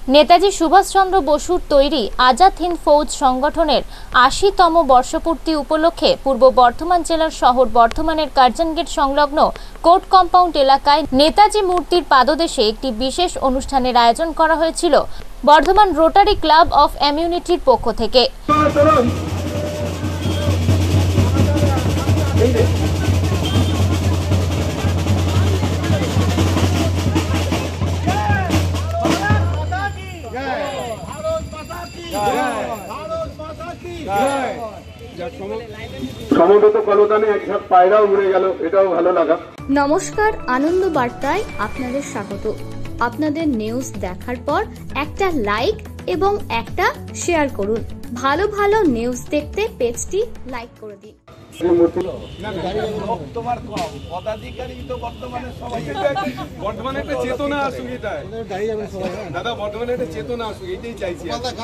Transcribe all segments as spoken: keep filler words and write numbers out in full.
নেতাজি সুভাষচন্দ্র বসুর তৈরি আজাদ হিন্দ ফৌজ সংগঠনের আশিতম বর্ষপূর্তি উপলক্ষে পূর্ব বর্ধমান জেলার শহর বর্ধমানের কার্জন গেট সংলগ্ন কোর্ট কম্পাউন্ড এলাকায় নেতাজি মূর্তির পাদদেশে একটি বিশেষ অনুষ্ঠানের আয়োজন করা হয়েছিল বর্ধমান রোটারি ক্লাব অফ এমিউনিটির পক্ষ থেকে। সমবেত কলতানে একঝাঁক পায়রাও উড়ে গেল, এটাও ভালো লাগা। নমস্কার, আনন্দ বার্তায় আপনাদের স্বাগত। আপনাদের নিউজ দেখার পর একটা লাইক এবং একটা শেয়ার করুন। ভালো ভালো নিউজ দেখতে পেজটি লাইক করে দিন। বর্তমানে একটা চেতনা আসুক, এটাই দাদা, বর্তমানে একটা চেতনা আসুক, এটাই চাইছি।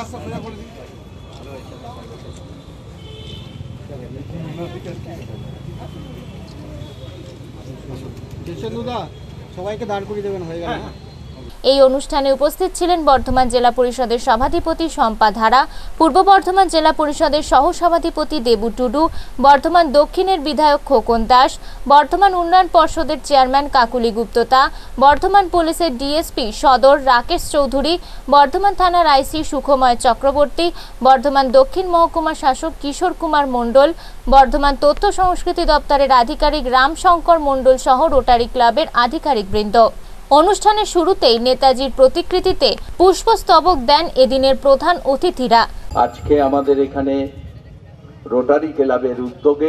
সবাইকে দাঁড় করিয়ে দেবেন, হয়ে গেল। এই অনুষ্ঠানে উপস্থিত ছিলেন বর্ধমান জেলা পরিষদের সভাধিপতি শম্পা ধারা, পূর্ব বর্ধমান জেলা পরিষদের সহ সভাধিপতি দেবু টুডু, বর্ধমান দক্ষিণের বিধায়ক খোকন দাস, বর্ধমান উন্নয়ন পর্ষদের চেয়ারম্যান কাকুলি গুপ্ততা, বর্ধমান পুলিশের ডিএসপি সদর রাকেশ চৌধুরী, বর্ধমান থানার আইসি সুখময় চক্রবর্তী, বর্ধমান দক্ষিণ মহকুমা শাসক কিশোর কুমার মণ্ডল, বর্ধমান তথ্য সংস্কৃতি দপ্তরের আধিকারিক রামশঙ্কর মণ্ডল সহ রোটারি ক্লাবের আধিকারিকবৃন্দ। অনুষ্ঠানের শুরুতেই নেতাজির প্রতিকৃতিতে পুষ্পস্তবক দেন এদিনের প্রধান অতিথিরা। আজকে আমাদের এখানে রোটারি ক্লাবের উদ্যোগে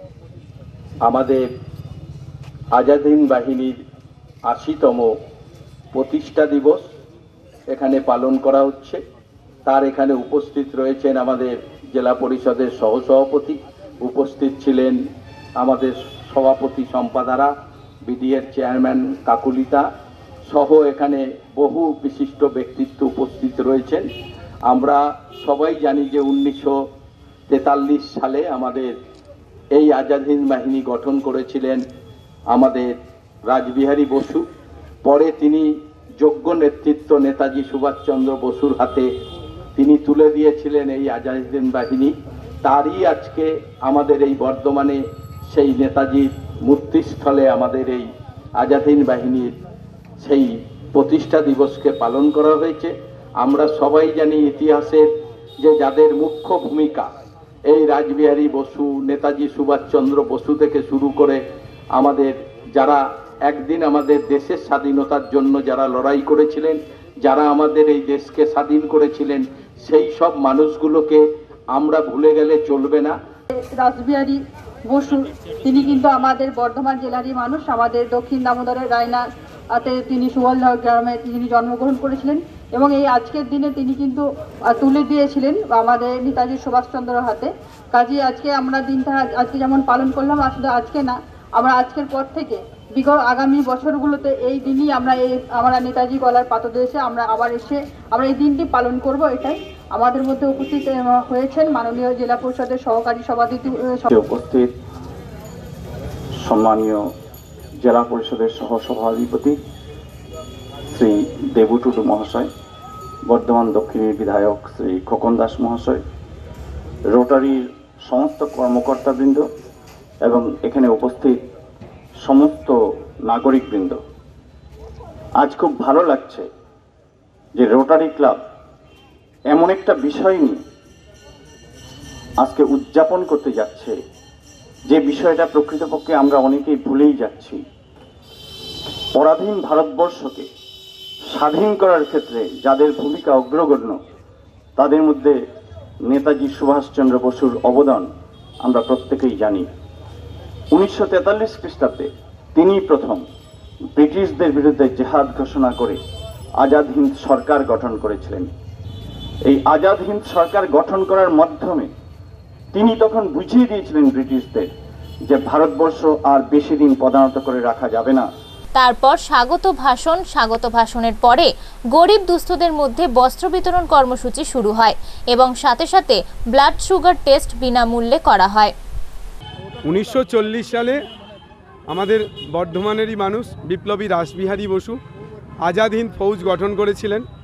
আমাদের আজাদ হিন্দ বাহিনীর আশিতম প্রতিষ্ঠা দিবস এখানে পালন করা হচ্ছে। তার এখানে উপস্থিত রয়েছেন আমাদের জেলা পরিষদের সহসভাপতি, উপস্থিত ছিলেন আমাদের সভাপতি শম্পা ধারা, বিডিএর চেয়ারম্যান কাকুলিতা সহ এখানে বহু বিশিষ্ট ব্যক্তিত্ব উপস্থিত রয়েছেন। আমরা সবাই জানি যে উনিশশো তেতাল্লিশ সালে আমাদের এই আজাদ হিন্দ বাহিনী গঠন করেছিলেন আমাদের রাসবিহারী বসু। পরে তিনি যোগ্য নেতৃত্ব নেতাজি সুভাষচন্দ্র বসুর হাতে তিনি তুলে দিয়েছিলেন এই আজাদ হিন্দ বাহিনী। তারই আজকে আমাদের এই বর্ধমানে সেই নেতাজির মূর্তিস্থলে আমাদের এই আজাদ হিন্দ বাহিনীর সেই প্রতিষ্ঠা দিবসকে পালন করা হয়েছে। আমরা সবাই জানি ইতিহাসের যে যাদের মুখ্য ভূমিকা এই রাসবিহারী বসু, নেতাজি সুভাষচন্দ্র বসু থেকে শুরু করে আমাদের যারা একদিন আমাদের দেশের স্বাধীনতার জন্য যারা লড়াই করেছিলেন, যারা আমাদের এই দেশকে স্বাধীন করেছিলেন, সেই সব মানুষগুলোকে আমরা ভুলে গেলে চলবে না। রাসবিহারী বসু তিনি কিন্তু আমাদের বর্ধমান জেলারই মানুষ। আমাদের দক্ষিণ দামোদরের রায়নাতে তিনি সুবলঝড় গ্রামে তিনি জন্মগ্রহণ করেছিলেন এবং এই আজকের দিনে তিনি কিন্তু তুলে দিয়েছিলেন আমাদের নেতাজি সুভাষচন্দ্রের হাতে। কাজে আজকে আমরা দিনটা আজকে যেমন পালন করলাম, আসলে আজকে না, আমরা আজকের পর থেকে বিগত আগামী বছরগুলোতে এই দিনই আমরা এই আমরা নেতাজি গলার পাদদেশে আমরা আবার এসে আমরা এই দিনটি পালন করব। এটাই আমাদের মধ্যে উপস্থিত হয়েছেন মাননীয় জেলা পরিষদের সহকারী সভাপতি, উপস্থিত সম্মানীয় জেলা পরিষদের সহ সভাধিপতি শ্রী দেবু টুডু মহাশয়, বর্ধমান দক্ষিণের বিধায়ক শ্রী খোকন দাস মহাশয়, রোটারির সমস্ত কর্মকর্তাবৃন্দ এবং এখানে উপস্থিত সমস্ত নাগরিকবৃন্দ, আজ খুব ভালো লাগছে যে রোটারি ক্লাব এমন একটা বিষয় নিয়ে আজকে উদযাপন করতে যাচ্ছে যে বিষয়টা প্রকৃতপক্ষে আমরা অনেকেই ভুলেই যাচ্ছি। পরাধীন ভারতবর্ষকে স্বাধীন করার ক্ষেত্রে যাদের ভূমিকা অগ্রগণ্য তাদের মধ্যে নেতাজি সুভাষচন্দ্র বসুর অবদান আমরা প্রত্যেকেই জানি। উনিশশো তেতাল্লিশ খ্রিস্টাব্দে তিনি প্রথম ব্রিটিশদের বিরুদ্ধে জেহাদ ঘোষণা করে আজাদ হিন্দ সরকার গঠন করেছিলেন। এই আজাদ হিন্দ সরকার গঠন করার মাধ্যমে তিনি তখন বুঝিয়ে দিয়েছিলেন ব্রিটিশদের যে ভারতবর্ষ আর বেশি দিন পদানত করে রাখা যাবে না। তারপর স্বাগত ভাষণ স্বাগত ভাষণের পরে গরিব দুস্থদের মধ্যে বস্ত্র বিতরণ কর্মসূচি শুরু হয় এবং সাথে সাথে ব্লাড সুগার টেস্ট বিনামূল্যে করা হয়। উনিশশো চল্লিশ সালে আমাদের বর্ধমানেরই মানুষ বিপ্লবী রাসবিহারী বসু আজাদ হিন্দ ফৌজ গঠন করেছিলেন।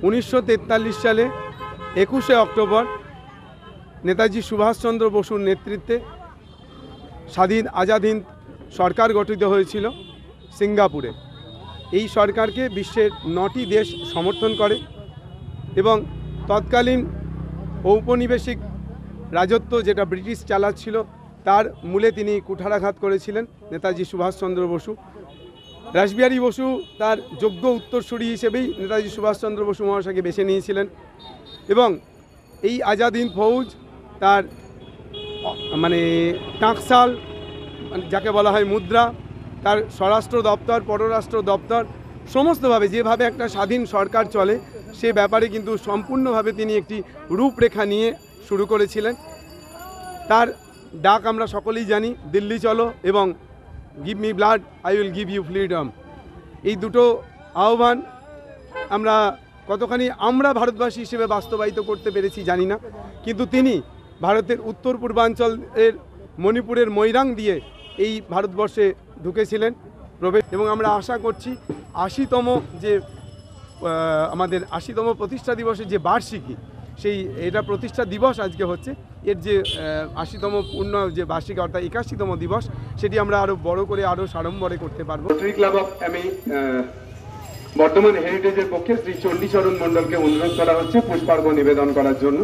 উনিশশো তেতাল্লিশ সালে একুশে অক্টোবর নেতাজি সুভাষচন্দ্র বসুর নেতৃত্বে স্বাধীন আজাদ হিন্দ সরকার গঠিত হয়েছিল সিঙ্গাপুরে। এই সরকারকে বিশ্বের নটি দেশ সমর্থন করে এবং তৎকালীন ঔপনিবেশিক রাজত্ব যেটা ব্রিটিশ চালাচ্ছিল তার মূলে তিনি কুঠারাঘাত করেছিলেন নেতাজি সুভাষচন্দ্র বসু। রাসবিহারী বসু তার যোগ্য উত্তরসূরি হিসেবেই নেতাজি সুভাষচন্দ্র বসু মহাশয়কে বেছে নিয়েছিলেন এবং এই আজাদ হিন্দ ফৌজ তার মানে টাকশাল যাকে বলা হয় মুদ্রা, তার স্বরাষ্ট্র দপ্তর, পররাষ্ট্র দপ্তর সমস্তভাবে যেভাবে একটা স্বাধীন সরকার চলে সে ব্যাপারে কিন্তু সম্পূর্ণভাবে তিনি একটি রূপরেখা নিয়ে শুরু করেছিলেন। তার ডাক আমরা সকলেই জানি, দিল্লি চলো এবং give me blood I will give you freedom. এই দুটো আহ্বান আমরা কতখানি আমরা ভারতবাসী হিসেবে বাস্তবায়িত করতে পেরেছি জানি না, কিন্তু তিনি ভারতের উত্তর পূর্বাঞ্চলের মণিপুরের মৈরাং দিয়ে এই ভারতবর্ষে ঢুকেছিলেন প্রবেশ এবং আমরা আশা করছি আশিতম যে আমাদের আশিতম প্রতিষ্ঠা দিবসের যে বার্ষিকী, সেই এটা প্রতিষ্ঠা দিবস আজকে হচ্ছে, এর যে আশিতম পূর্ণ যে বার্ষিকী অর্থাৎ একাশিতম দিবস সেটি আমরা আরও বড় করে আরও সাড়ম্বরে করতে পারবো। রোটারি ক্লাব অফ আমি বর্ধমান হেরিটেজের পক্ষে শ্রী চণ্ডীচরণ মণ্ডলকে অনুরোধ করা হচ্ছে পুষ্পার্ঘ্য নিবেদন করার জন্য।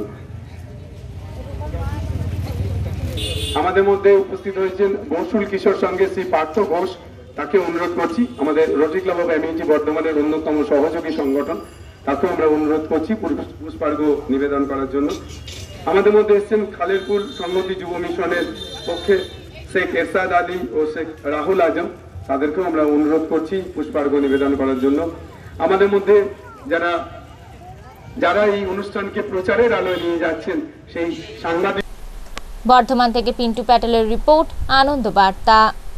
আমাদের মধ্যে উপস্থিত হয়েছেন বসুল কিশোর সঙ্গে শ্রী পার্থ ঘোষ, তাকে অনুরোধ করছি। আমাদের রোটারি ক্লাব অফ এমইজি বর্ধমানের অন্যতম সহযোগী সংগঠন, তাকেও আমরা অনুরোধ করছি পুষ্পার্ঘ্য নিবেদন করার জন্য। আমাদের মধ্যে এসেছেন খালেরপুর সংহতি যুব মিশনের পক্ষে শেখ এরশাদ আলী ও শেখ রাহুল আজম, তাদেরকেও আমরা অনুরোধ করছি পুষ্পার্ঘ্য নিবেদন করার জন্য। আমাদের মধ্যে যারা যারা এই অনুষ্ঠানকে প্রচারের আলোয় নিয়ে যাচ্ছেন সেই সাংবাদিক। বর্ধমান থেকে পিন্টু প্যাটেলের রিপোর্ট, আনন্দ বার্তা।